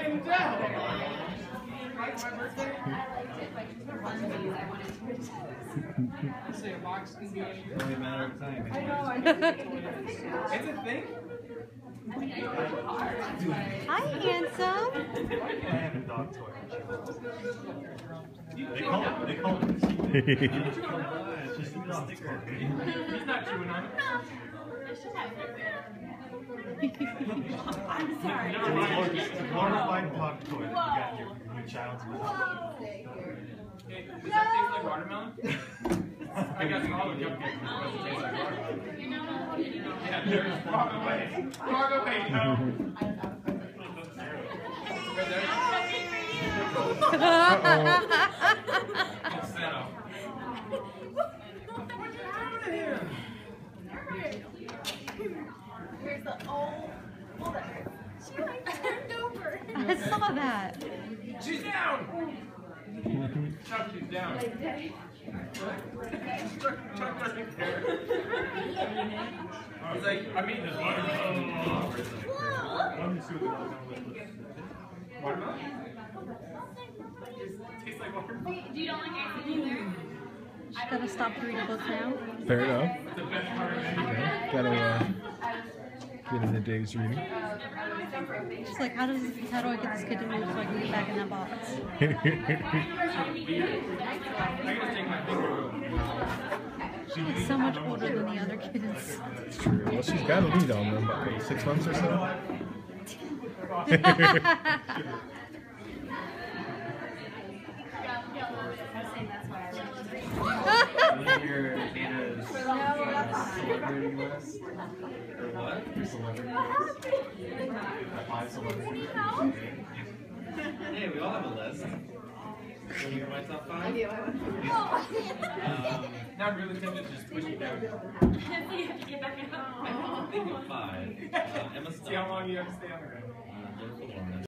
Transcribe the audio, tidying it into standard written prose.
can tell. My birthday? Say a box can be It's only a matter of time. I know. It's a thing? Hi, handsome. I have a dog toy. They call it it's just a sticker. He's not chewing on it. I'm sorry. It's a glorified dog toy that you got your child's mouth. Hey, does that taste like watermelon? I got some all the cupcakes. Does it taste like watermelon? Yeah, there's walk away. Walk away, no. Here's the hold on. She like turned over. I saw that. She's down! Chuck, she's down. Chuck doesn't care. He's like, I'm eating this watermelon. Watermelon? Tastes like watermelon. Do you don't like ice either? She's gotta stop the reading book now. Fair enough. The best part of it. Gotta get in the day's reading. She's like, how do I get this kid to move so I can get back in that box? I gotta take my finger. She's so much older than the other kids. It's true. Well, she's got a lead on them, about 6 months or so. Your Dana's celebrity list? Or what? Your celebrity list? 5 celebrities. Hey, we all have a list. Want to hear my top 5? I do. Now I'm really tempted to just push you down. Get back up. I'm thinking 5. Emma See how long you have to stay on the ground.